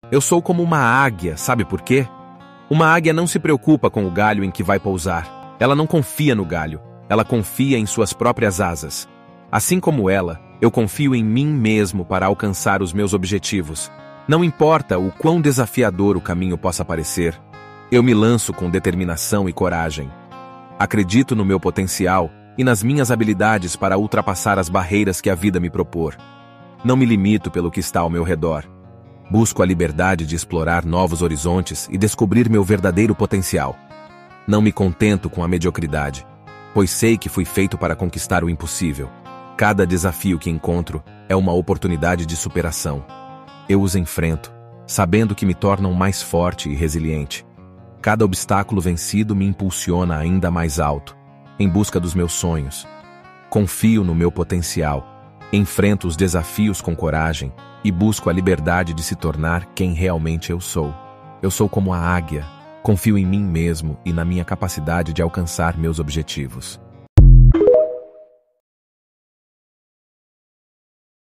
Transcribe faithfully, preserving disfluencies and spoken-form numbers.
Eu sou como uma águia, sabe por quê? Uma águia não se preocupa com o galho em que vai pousar. Ela não confia no galho. Ela confia em suas próprias asas. Assim como ela, eu confio em mim mesmo para alcançar os meus objetivos. Não importa o quão desafiador o caminho possa parecer, eu me lanço com determinação e coragem. Acredito no meu potencial e nas minhas habilidades para ultrapassar as barreiras que a vida me propor. Não me limito pelo que está ao meu redor. Busco a liberdade de explorar novos horizontes e descobrir meu verdadeiro potencial. Não me contento com a mediocridade, pois sei que fui feito para conquistar o impossível. Cada desafio que encontro é uma oportunidade de superação. Eu os enfrento, sabendo que me tornam mais forte e resiliente. Cada obstáculo vencido me impulsiona ainda mais alto, em busca dos meus sonhos. Confio no meu potencial, enfrento os desafios com coragem e busco a liberdade de se tornar quem realmente eu sou. Eu sou como a águia, confio em mim mesmo e na minha capacidade de alcançar meus objetivos.